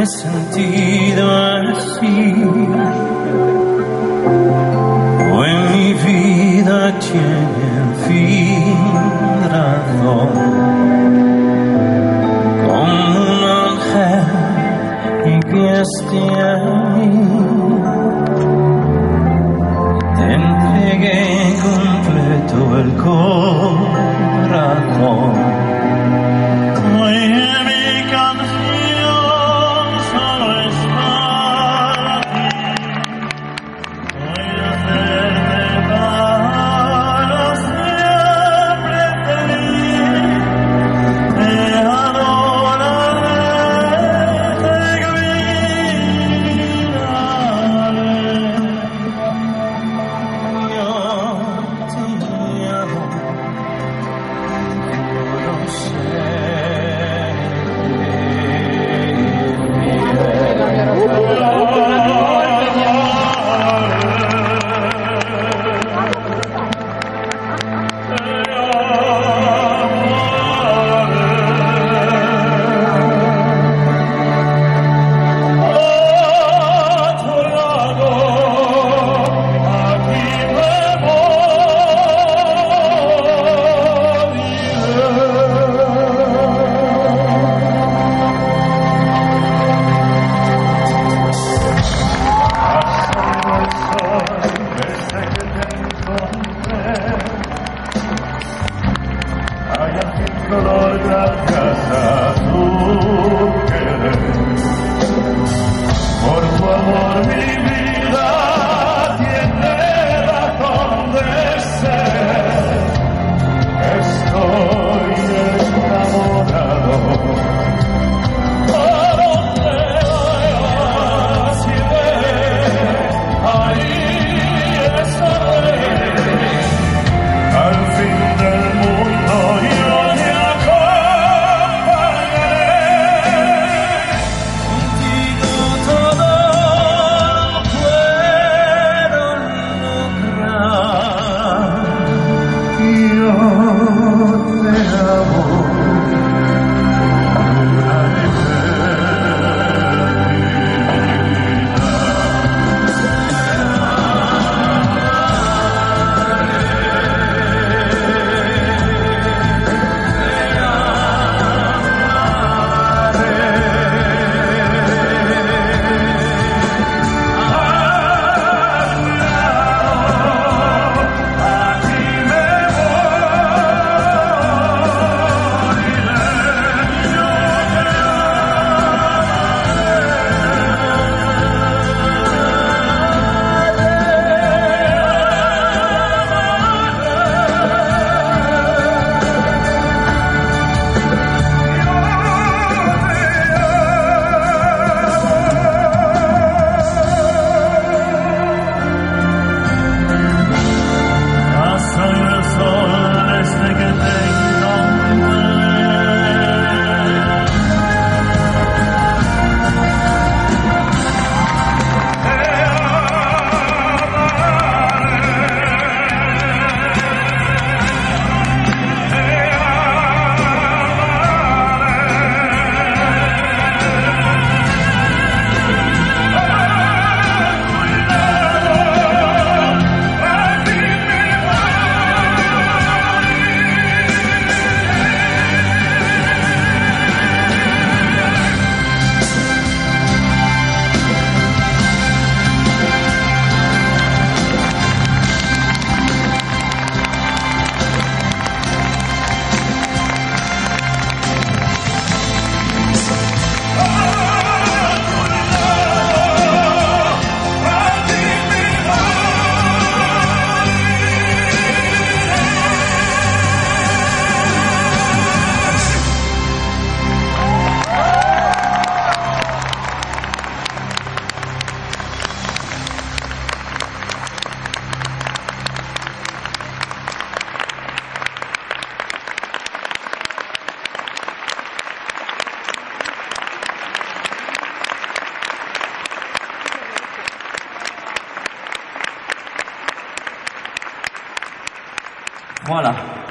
he sentido así, o en mi vida tiene en fin razón, como un ángel y que esté ahí, te entregué completo el corazón. Gracias a tu querer, por tu amor mi vida tiene razón de ser. Estoy enamorado, a donde vayas iré, ahí estaré, al fin del mundo yo te acompañaré. Contigo todo puedo lograr. Yo te amo. Voilà.